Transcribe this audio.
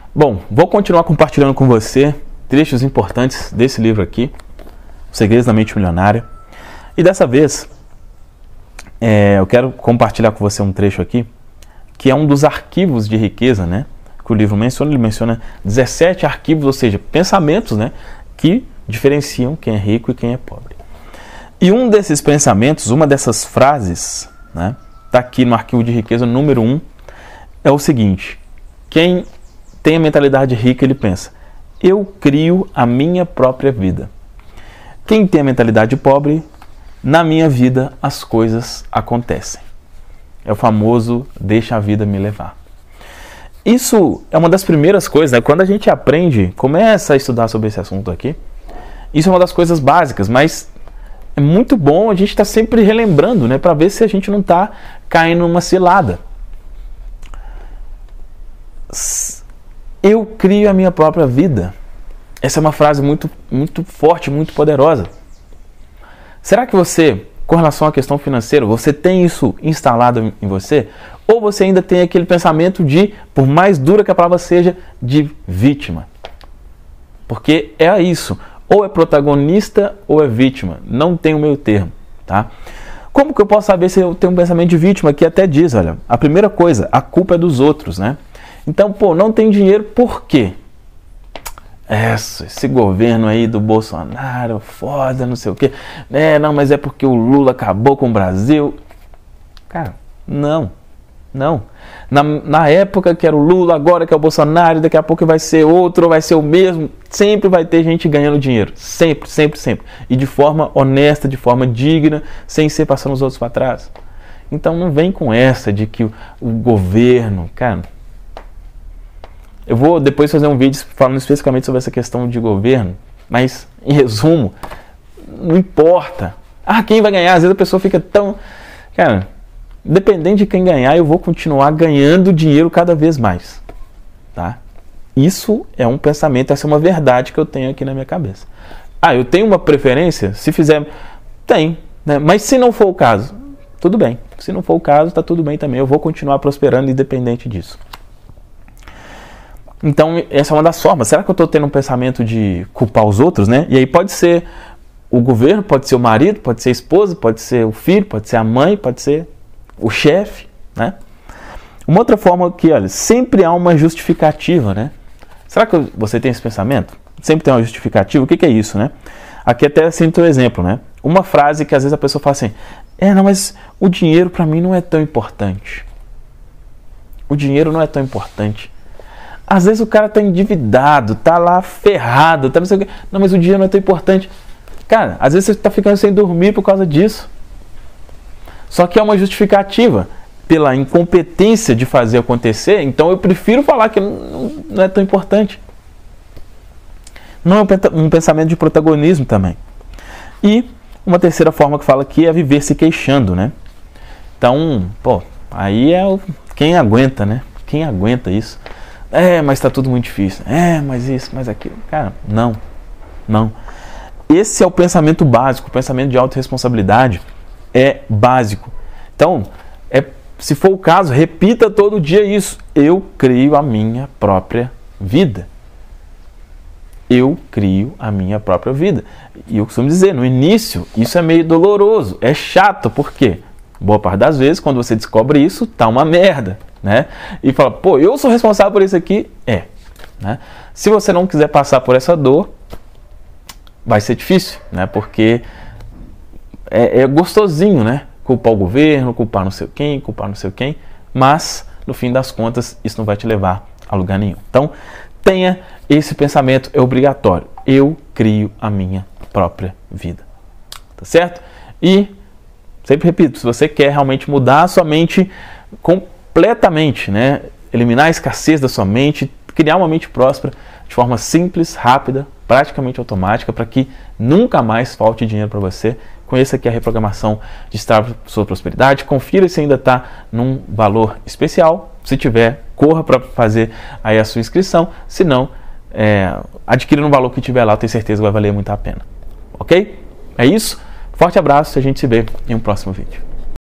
Bom, vou continuar compartilhando com você trechos importantes desse livro aqui, Os Segredos da Mente Milionária. E dessa vez, eu quero compartilhar com você um trecho aqui, que é um dos arquivos de riqueza, né? Que o livro menciona. Ele menciona 17 arquivos, ou seja, pensamentos, né? Que diferenciam quem é rico e quem é pobre. E um desses pensamentos, uma dessas frases, né? Está aqui no arquivo de riqueza número 1, é o seguinte: quem tem a mentalidade rica, ele pensa, eu crio a minha própria vida. Quem tem a mentalidade pobre, na minha vida as coisas acontecem. É o famoso deixa a vida me levar. Isso é uma das primeiras coisas, né? Quando a gente aprende, começa a estudar sobre esse assunto aqui, isso é uma das coisas básicas, mas é muito bom a gente estar sempre relembrando, né? Para ver se a gente não está caindo numa cilada. Eu crio a minha própria vida. Essa é uma frase muito, muito forte, muito poderosa. Será que você, com relação à questão financeira, você tem isso instalado em você? Ou você ainda tem aquele pensamento de, por mais dura que a palavra seja, de vítima? Porque é isso. Ou é protagonista ou é vítima. Não tem o meio termo, tá? Como que eu posso saber se eu tenho um pensamento de vítima? Que até diz, olha, a primeira coisa, a culpa é dos outros, né? Então, não tem dinheiro, por quê? Esse governo aí do Bolsonaro, foda, não sei o quê. Não, mas é porque o Lula acabou com o Brasil. Cara, não. Na época que era o Lula, agora que é o Bolsonaro, daqui a pouco vai ser outro, ou vai ser o mesmo. Sempre vai ter gente ganhando dinheiro. Sempre. E de forma honesta, de forma digna, sem ser passando os outros para trás. Então não vem com essa de que o governo, cara... Eu vou depois fazer um vídeo falando especificamente sobre essa questão de governo, mas, em resumo, não importa. Quem vai ganhar? Às vezes a pessoa fica tão... Cara, independente de quem ganhar, eu vou continuar ganhando dinheiro cada vez mais. Tá? Isso é um pensamento, essa é uma verdade que eu tenho aqui na minha cabeça. Eu tenho uma preferência? Se fizer... Tem, né? Mas se não for o caso, tudo bem. Se não for o caso, está tudo bem também. Eu vou continuar prosperando independente disso. Então, essa é uma das formas. Será que eu estou tendo um pensamento de culpar os outros, né? E aí pode ser o governo, pode ser o marido, pode ser a esposa, pode ser o filho, pode ser a mãe, pode ser o chefe, né? Uma outra forma que, olha, sempre há uma justificativa, né? Será que você tem esse pensamento? Sempre tem uma justificativa? O que é isso, né? Aqui até sinto um exemplo, né? Uma frase que às vezes a pessoa fala assim, mas o dinheiro para mim não é tão importante. O dinheiro não é tão importante. Às vezes o cara está endividado, está lá ferrado, tá não sei o quê. Não, mas o dinheiro não é tão importante. Cara, às vezes você está ficando sem dormir por causa disso. Só que é uma justificativa pela incompetência de fazer acontecer, então eu prefiro falar que não é tão importante. Não é um pensamento de protagonismo também. E uma terceira forma que fala aqui é viver se queixando, né? Então, aí é quem aguenta, né? Quem aguenta isso? Mas está tudo muito difícil. Mas isso, mas aquilo. Cara, não. Esse é o pensamento básico. O pensamento de autorresponsabilidade é básico. Então, se for o caso, repita todo dia isso. Eu crio a minha própria vida. Eu crio a minha própria vida. E eu costumo dizer, no início, isso é meio doloroso. É chato, por quê? Boa parte das vezes, quando você descobre isso, tá uma merda. Né? E fala, eu sou responsável por isso aqui? Né? Se você não quiser passar por essa dor, vai ser difícil, né? Porque é gostosinho, né? Culpar o governo, culpar não sei quem, mas no fim das contas isso não vai te levar a lugar nenhum. Então tenha esse pensamento, é obrigatório. Eu crio a minha própria vida, tá certo? E sempre repito, se você quer realmente mudar a sua mente completamente, né? Eliminar a escassez da sua mente, criar uma mente próspera de forma simples, rápida, praticamente automática, para que nunca mais falte dinheiro para você. Conheça aqui a reprogramação de Destrave Sua Prosperidade. Confira se ainda está num valor especial. Se tiver, corra para fazer aí a sua inscrição. Se não, adquira no valor que tiver lá. Eu tenho certeza que vai valer muito a pena. Ok? É isso. Forte abraço e a gente se vê em um próximo vídeo.